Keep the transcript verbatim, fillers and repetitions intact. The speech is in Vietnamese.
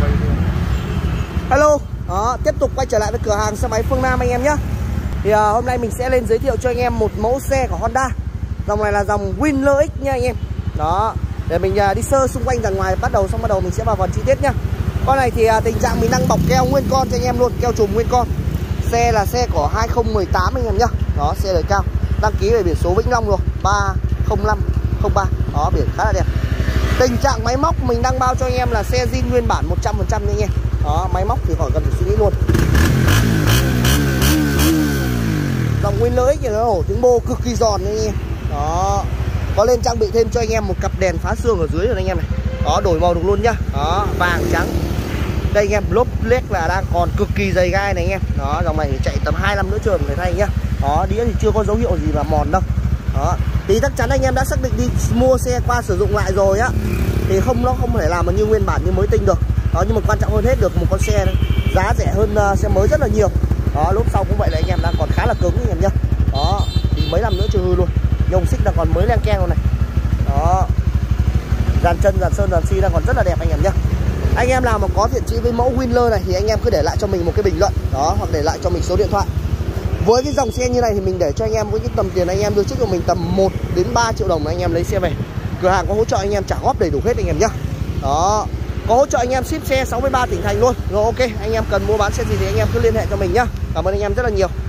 Hello, đó, tiếp tục quay trở lại với cửa hàng xe máy Phương Nam anh em nhé. Thì uh, hôm nay mình sẽ lên giới thiệu cho anh em một mẫu xe của Honda. Dòng này là dòng Winner X nha anh em. Đó, để mình uh, đi sơ xung quanh ra ngoài, bắt đầu xong bắt đầu mình sẽ vào phần chi tiết nhá. Con này thì uh, tình trạng mình đang bọc keo nguyên con cho anh em luôn, keo trùm nguyên con. Xe là xe của hai không một tám anh em nhá. Đó, xe đời cao, đăng ký về biển số Vĩnh Long rồi, ba không năm không ba. Đó, biển khá là đẹp. Tình trạng máy móc mình đang bao cho anh em là xe zin nguyên bản một trăm phần trăm nha anh em. Đó, máy móc thì khỏi cần phải suy nghĩ luôn. Dòng Winner X thì nó nổ tiếng bô cực kỳ giòn nha anh em. Đó, có lên trang bị thêm cho anh em một cặp đèn phá xương ở dưới rồi anh em này. Đó, đổi màu được luôn nhá. Đó, vàng trắng. Đây anh em, lốp lết là đang còn cực kỳ dày gai này anh em. Đó, dòng này thì chạy tầm hai năm nữa trường người thay nhá. Đó, đĩa thì chưa có dấu hiệu gì là mòn đâu. Đó, thì chắc chắn anh em đã xác định đi mua xe qua sử dụng lại rồi á, thì không nó không thể làm mà như nguyên bản như mới tinh được. Đó, nhưng mà quan trọng hơn hết được một con xe này, giá rẻ hơn uh, xe mới rất là nhiều. Đó, lốp sau cũng vậy là anh em đang còn khá là cứng anh em nhá. Đó, thì mấy năm nữa chưa hư luôn. Nhông xích đang còn mới leng keng luôn này. Đó, dàn chân, dàn sơn, dàn xi đang còn rất là đẹp anh em nhá. Anh em nào mà có thiện chí với mẫu Winner này thì anh em cứ để lại cho mình một cái bình luận. Đó, hoặc để lại cho mình số điện thoại. Với cái dòng xe như này thì mình để cho anh em với cái tầm tiền anh em đưa trước cho mình tầm một đến ba triệu đồng anh em lấy xe về. Cửa hàng có hỗ trợ anh em trả góp đầy đủ hết anh em nhá. Đó, có hỗ trợ anh em ship xe sáu mươi ba tỉnh thành luôn. Rồi ok, anh em cần mua bán xe gì thì anh em cứ liên hệ cho mình nhá. Cảm ơn anh em rất là nhiều.